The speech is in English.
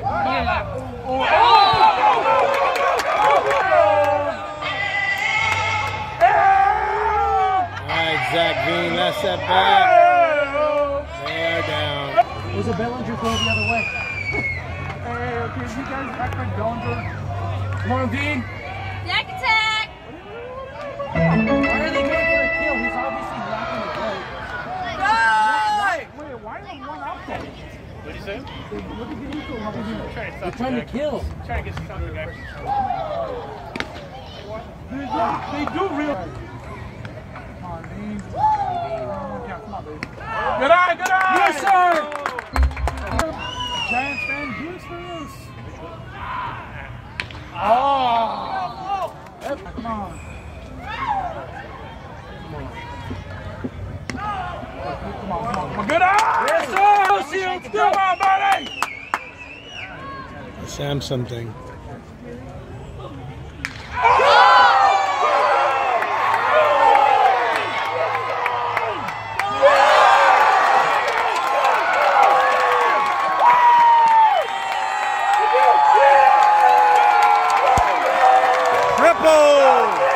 Zach Veen, that's that back. They are down. There's a Bellinger going the other way. Hey, okay, you guys act like Bellinger. Come on, Veen. Jack attack! Why are they going for a kill? He's obviously blocking the play. Wait, why is he one out there? What did you say? Look at the equal. They're trying to kill. Trying to get something back. They do real. Good eye, good eye! Yes, sir! Giants fan, juice for this. Oh! Come on. Come on. Good eye! Yes, sir! Come on, buddy! Samsung thing. Triple!